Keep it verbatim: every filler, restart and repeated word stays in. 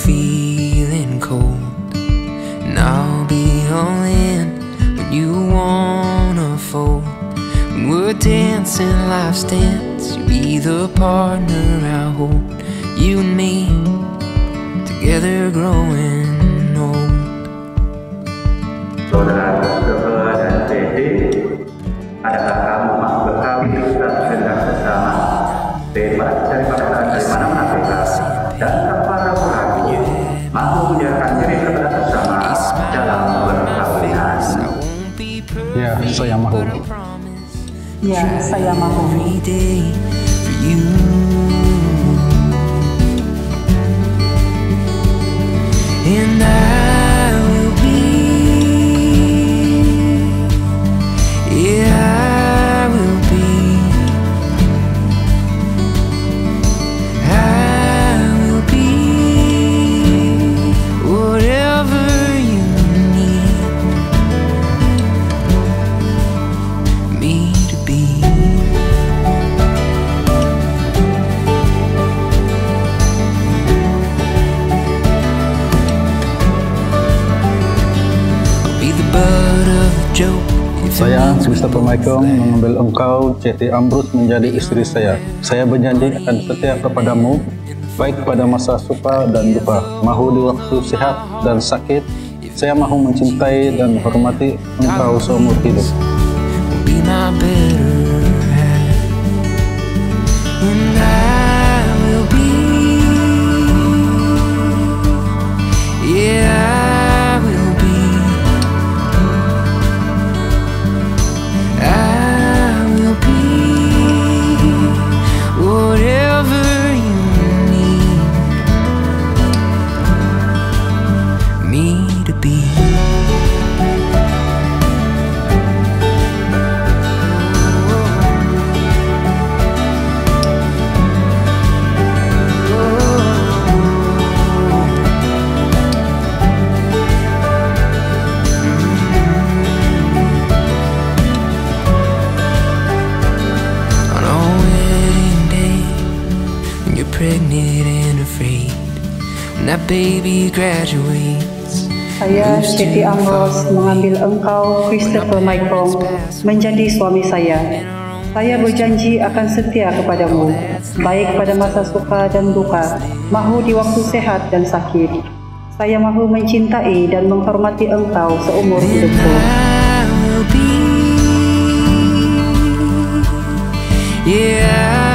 feeling cold, and I'll be all in when you wanna fold. When we're dancing life's dance, you'll be the partner I hold. You and me, together growing old. Saudara Christopher dan Teddy, adakah kamu mau berkawin dan sedang bersama? Bebas dari paksaan dari mana-mana bebas, dan tanpa ragu-ragu mau menyerahkan diri kepada sesama dalam perkawinan. Ya, saya mau. Ya, saya mau. And I will be, yeah, I will be, I will be whatever you need me to be. Saya, Christopher Michael, mengambil engkau, Ceti Ambrus, menjadi istri saya. Saya berjanji akan setia kepadamu, baik pada masa suka dan duka, mahu di waktu sehat dan sakit. Saya mahu mencintai dan menghormati engkau seumur hidup. Pregnant and afraid when that baby graduates. Saya, Ceti Ambrus, mengambil engkau, Christopher Michael, menjadi suami saya. Saya berjanji akan setia kepadamu, baik pada masa suka dan duka, mahu di waktu sehat dan sakit. Saya mahu mencintai dan menghormati engkau seumur hidupku. Yeah.